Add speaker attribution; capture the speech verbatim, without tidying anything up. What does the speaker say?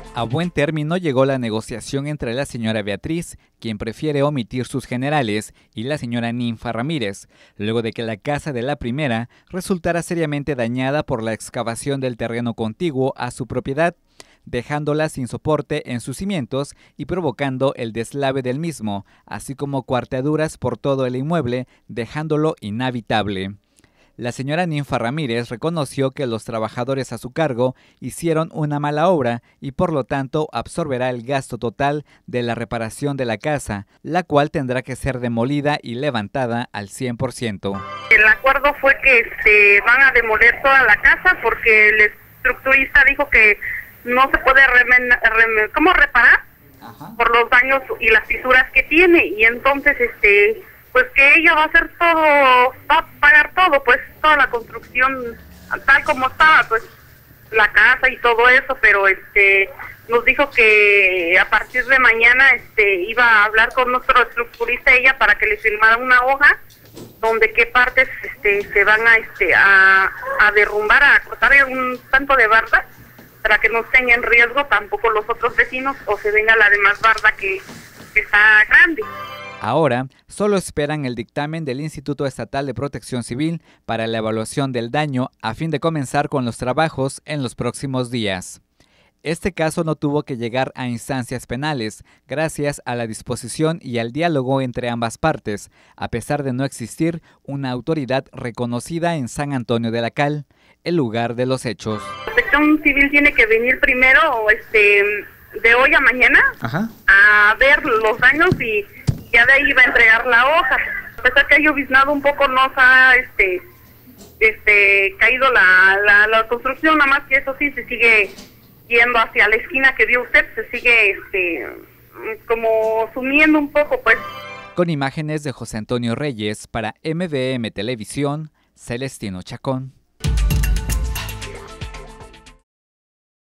Speaker 1: A buen término llegó la negociación entre la señora Beatriz, quien prefiere omitir sus generales, y la señora Ninfa Ramírez, luego de que la casa de la primera resultara seriamente dañada por la excavación del terreno contiguo a su propiedad, dejándola sin soporte en sus cimientos y provocando el deslave del mismo, así como cuarteaduras por todo el inmueble, dejándolo inhabitable. La señora Ninfa Ramírez reconoció que los trabajadores a su cargo hicieron una mala obra y por lo tanto absorberá el gasto total de la reparación de la casa, la cual tendrá que ser demolida y levantada al cien por ciento.
Speaker 2: El acuerdo fue que se van a demoler toda la casa porque el estructurista dijo que no se puede remen, remen, ¿cómo reparar? Ajá. Por los daños y las fisuras que tiene, y entonces este pues que ella va a hacer todo, va a pagar todo, pues toda la construcción tal como estaba, pues la casa y todo eso, pero este nos dijo que a partir de mañana este iba a hablar con nuestro estructurista ella para que le firmara una hoja donde qué partes este se van a este a, a derrumbar, a cortar un tanto de barda para que no estén en riesgo tampoco los otros vecinos o se venga la demás barda que, que está grande.
Speaker 1: Ahora, solo esperan el dictamen del Instituto Estatal de Protección Civil para la evaluación del daño a fin de comenzar con los trabajos en los próximos días. Este caso no tuvo que llegar a instancias penales gracias a la disposición y al diálogo entre ambas partes, a pesar de no existir una autoridad reconocida en San Antonio de la Cal, el lugar de los hechos.
Speaker 2: La Protección Civil tiene que venir primero este, de hoy a mañana. Ajá. A ver los daños y ya de ahí va a entregar la hoja. A pesar que ha lloviznado un poco, no se ha este, este, caído la, la, la construcción, nada más que eso sí, se sigue yendo hacia la esquina que vio usted, se sigue este, como sumiendo un poco, pues.
Speaker 1: Con imágenes de José Antonio Reyes para M V M Televisión, Celestino Chacón.